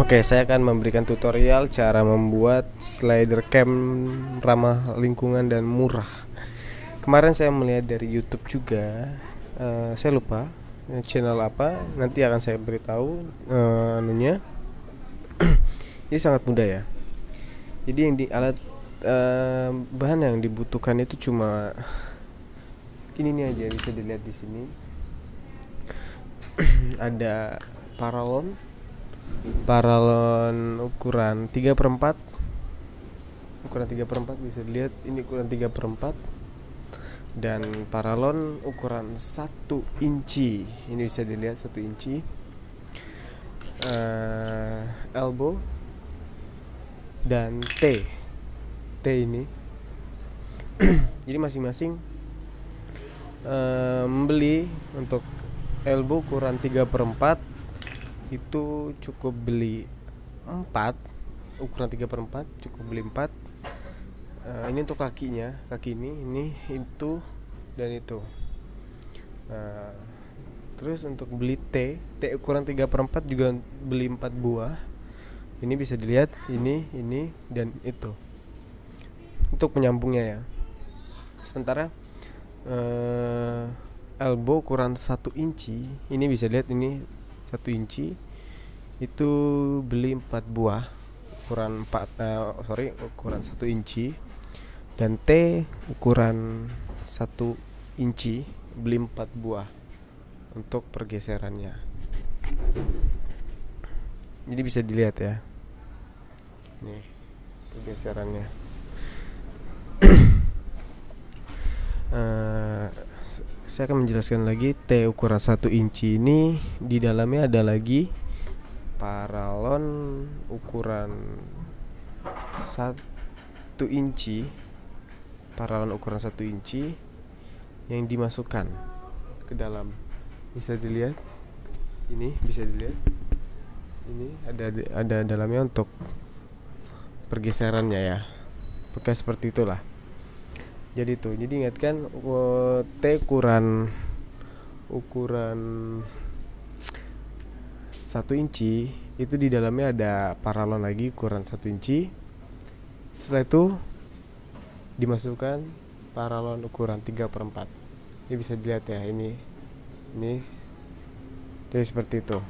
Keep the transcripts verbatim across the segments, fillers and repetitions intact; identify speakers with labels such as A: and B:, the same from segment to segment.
A: Oke, saya akan memberikan tutorial cara membuat slider cam ramah lingkungan dan murah. Kemarin saya melihat dari YouTube juga, uh, saya lupa uh, channel apa, nanti akan saya beritahu uh, anunya. Jadi sangat mudah ya. Jadi yang di alat uh, bahan yang dibutuhkan itu cuma ini nih aja, bisa dilihat di sini. Ada paralon paralon ukuran tiga per empat, ukuran tiga per empat bisa dilihat, ini ukuran tiga per empat, dan paralon ukuran satu inci, ini bisa dilihat satu inci. uh, elbow dan T T ini. Jadi masing-masing uh, membeli untuk elbow ukuran tiga per empat itu cukup beli empat, ukuran tiga per empat cukup beli empat. Uh, ini untuk kakinya, kaki ini, ini, itu, dan itu. Uh, terus untuk beli T, T ukuran tiga per empat juga beli empat buah. Ini bisa dilihat, ini, ini, dan itu. Untuk penyambungnya ya. Sementara uh, elbow ukuran satu inci, ini bisa dilihat, ini satu inci itu beli empat buah ukuran empat uh, sorry ukuran satu inci, dan T ukuran satu inci beli empat buah untuk pergeserannya. Jadi bisa dilihat ya, nih pergeserannya. uh, Saya akan menjelaskan lagi. T ukuran satu inci ini di dalamnya ada lagi paralon ukuran satu inci, paralon ukuran satu inci yang dimasukkan ke dalam. Bisa dilihat, ini bisa dilihat, ini ada ada dalamnya untuk pergeserannya ya, pakai seperti itulah. Jadi tuh, jadi ingatkan, uh, T ukuran ukuran satu inci itu di dalamnya ada paralon lagi ukuran satu inci. Setelah itu dimasukkan paralon ukuran tiga per empat. Ini bisa dilihat ya, ini ini jadi seperti itu.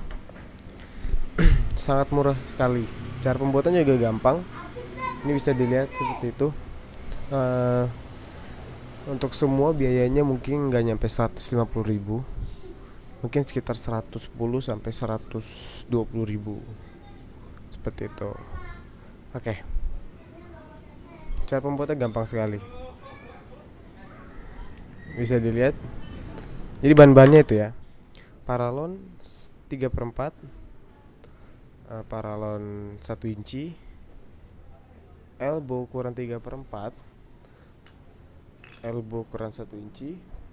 A: Sangat murah sekali. Cara pembuatannya juga gampang. Ini bisa dilihat seperti itu. Uh, Untuk semua biayanya mungkin nggak nyampe seratus lima puluh ribu, mungkin sekitar seratus sepuluh sampai seratus dua puluh ribu, seperti itu. Oke, cara pembuatnya gampang sekali, bisa dilihat. Jadi bahan-bahannya itu ya, paralon tiga per empat, uh, paralon satu inci, elbow ukuran tiga per empat, elbow ukuran satu inci,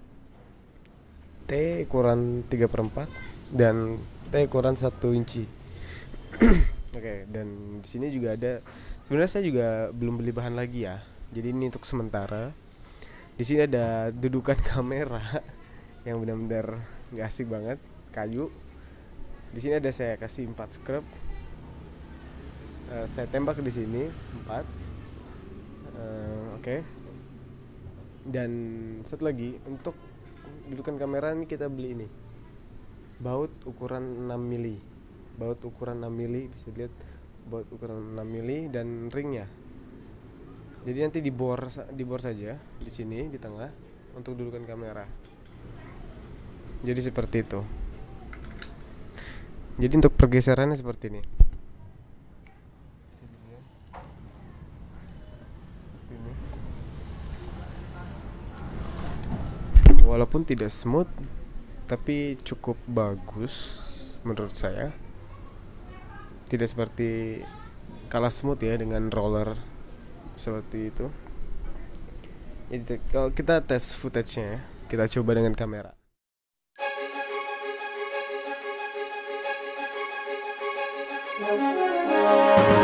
A: T ukuran tiga per empat, dan T ukuran satu inci. Oke, okay, dan di sini juga ada, sebenarnya saya juga belum beli bahan lagi ya. Jadi ini untuk sementara. Di sini ada dudukan kamera yang benar-benar nggak asik banget, kayu. Di sini ada, saya kasih empat scrub. Uh, saya tembak di sini empat. Uh, Oke. Okay. Dan satu lagi, untuk dudukan kamera ini kita beli ini baut ukuran enam mili, baut ukuran enam mili, bisa lihat baut ukuran enam mili, dan ringnya. Jadi nanti dibor dibor saja di sini di tengah untuk dudukan kamera. Jadi seperti itu. Jadi untuk pergeserannya seperti ini. Walaupun tidak smooth, tapi cukup bagus menurut saya. Tidak seperti kalah smooth ya dengan roller seperti itu. Jadi kalau kita tes footage-nya, kita coba dengan kamera. Thank you.